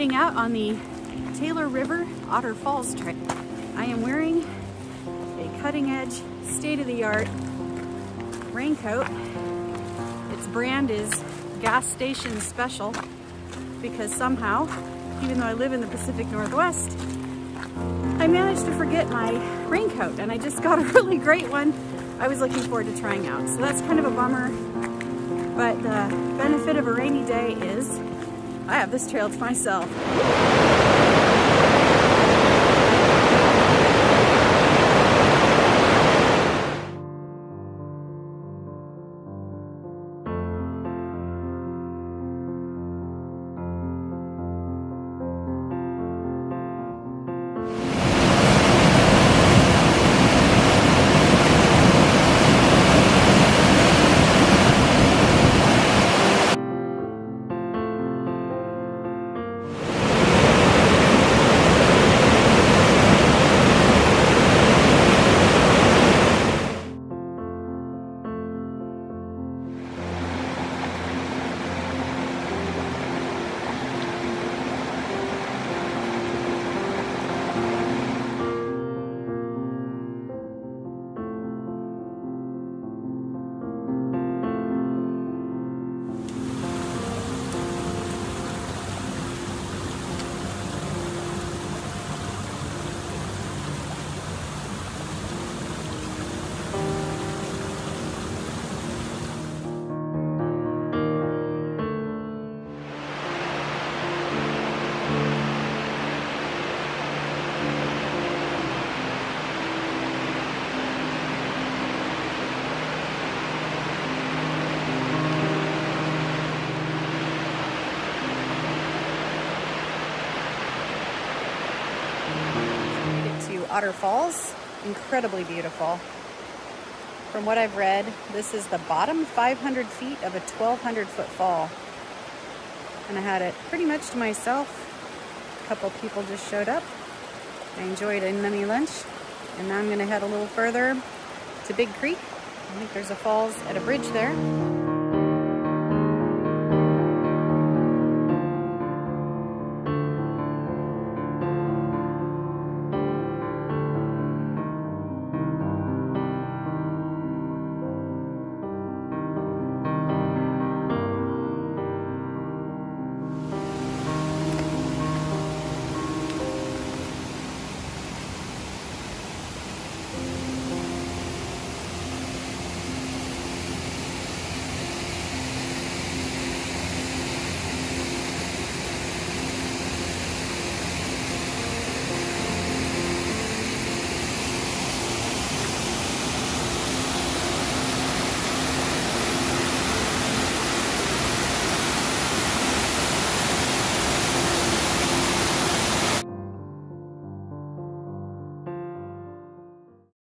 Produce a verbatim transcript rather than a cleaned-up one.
heading out on the Taylor River Otter Falls trip. I am wearing a cutting-edge, state-of-the-art raincoat. Its brand is gas station special because somehow, even though I live in the Pacific Northwest, I managed to forget my raincoat, and I just got a really great one I was looking forward to trying out. So that's kind of a bummer, but the benefit of a rainy day is I have this trail to myself. Otter Falls, incredibly beautiful. From what I've read, this is the bottom five hundred feet of a twelve hundred foot fall. And I had it pretty much to myself. A couple people just showed up. I enjoyed a yummy lunch. And now I'm gonna head a little further to Big Creek. I think there's a falls at a bridge there.